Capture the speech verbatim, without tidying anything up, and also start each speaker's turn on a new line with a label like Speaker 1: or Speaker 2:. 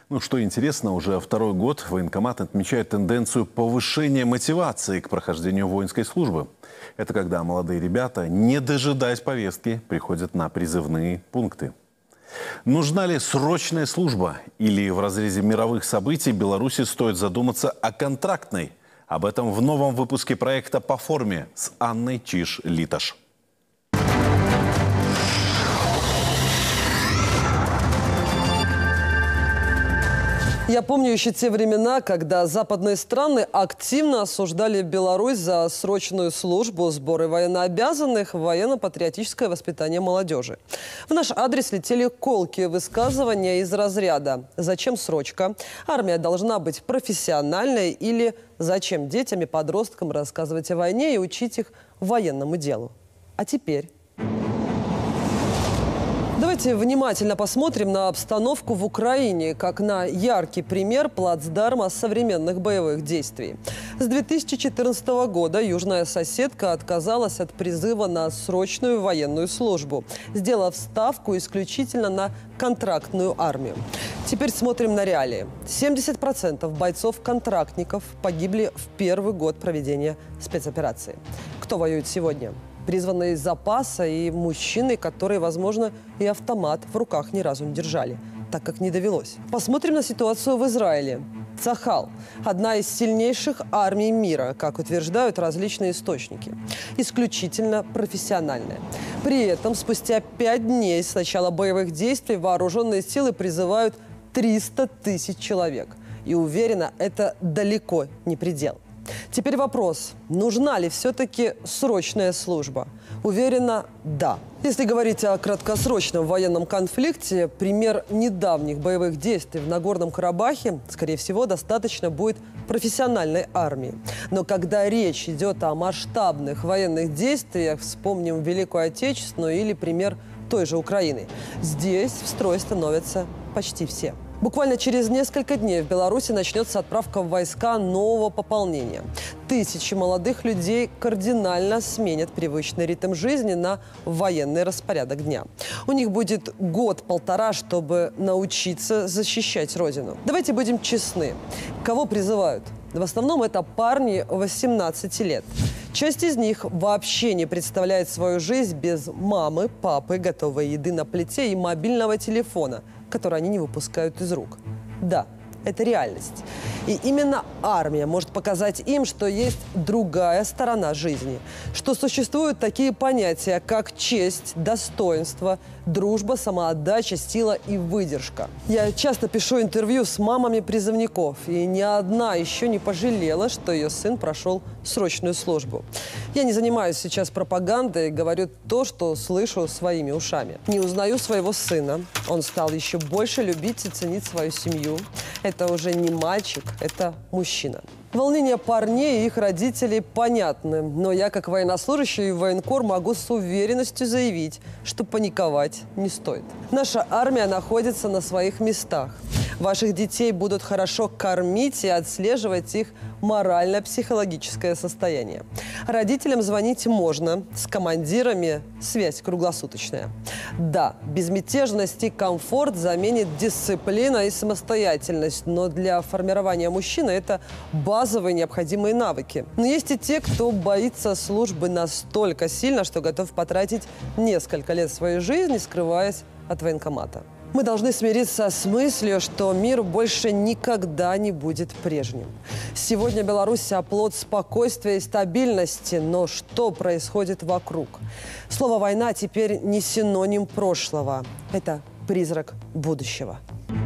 Speaker 1: Ну, что интересно, уже второй год военкомат отмечает тенденцию повышения мотивации к прохождению воинской службы. Это когда молодые ребята, не дожидаясь повестки, приходят на призывные пункты. Нужна ли срочная служба? Или в разрезе мировых событий Беларуси стоит задуматься о контрактной? Об этом в новом выпуске проекта «По форме» с Анной Чиж-Литаш.
Speaker 2: Я помню еще те времена, когда западные страны активно осуждали Беларусь за срочную службу, сборы военнообязанных, военно-патриотическое воспитание молодежи. В наш адрес летели колкие высказывания из разряда «Зачем срочка?», «Армия должна быть профессиональной» или «Зачем детям и подросткам рассказывать о войне и учить их военному делу?». А теперь... Давайте внимательно посмотрим на обстановку в Украине, как на яркий пример плацдарма современных боевых действий. С две тысячи четырнадцатого года южная соседка отказалась от призыва на срочную военную службу, сделав ставку исключительно на контрактную армию. Теперь смотрим на реалии. семьдесят процентов бойцов-контрактников погибли в первый год проведения спецоперации. Кто воюет сегодня? Призванные из запаса и мужчины, которые, возможно, и автомат в руках ни разу не держали, так как не довелось. Посмотрим на ситуацию в Израиле. Цахал – одна из сильнейших армий мира, как утверждают различные источники. Исключительно профессиональная. При этом спустя пять дней с начала боевых действий вооруженные силы призывают триста тысяч человек. И уверена, это далеко не предел. Теперь вопрос, нужна ли все-таки срочная служба? Уверена, да. Если говорить о краткосрочном военном конфликте, пример недавних боевых действий в Нагорном Карабахе, скорее всего, достаточно будет профессиональной армии. Но когда речь идет о масштабных военных действиях, вспомним Великую Отечественную или пример той же Украины. Здесь в строй становятся почти все. Буквально через несколько дней в Беларуси начнется отправка в войска нового пополнения. Тысячи молодых людей кардинально сменят привычный ритм жизни на военный распорядок дня. У них будет год-полтора, чтобы научиться защищать Родину. Давайте будем честны. Кого призывают? В основном это парни восемнадцати лет. Часть из них вообще не представляет свою жизнь без мамы, папы, готовой еды на плите и мобильного телефона, который они не выпускают из рук. Да, это реальность. И именно армия может показать им, что есть другая сторона жизни, что существуют такие понятия, как честь, достоинство, дружба, самоотдача, сила и выдержка. Я часто пишу интервью с мамами призывников, и ни одна еще не пожалела, что ее сын прошел срочную службу. Я не занимаюсь сейчас пропагандой, говорю то, что слышу своими ушами. Не узнаю своего сына. Он стал еще больше любить и ценить свою семью. Это уже не мальчик, это мужчина. Волнения парней и их родителей понятны, но я, как военнослужащий в военкор, могу с уверенностью заявить, что паниковать не стоит. Наша армия находится на своих местах. Ваших детей будут хорошо кормить и отслеживать их морально-психологическое состояние. Родителям звонить можно, с командирами связь круглосуточная. Да, безмятежность и комфорт заменит дисциплина и самостоятельность, но для формирования мужчины это базовые необходимые навыки. Но есть и те, кто боится службы настолько сильно, что готов потратить несколько лет своей жизни, скрываясь от военкомата. Мы должны смириться с мыслью, что мир больше никогда не будет прежним. Сегодня Беларусь – оплот спокойствия и стабильности, но что происходит вокруг? Слово «война» теперь не синоним прошлого. Это призрак будущего.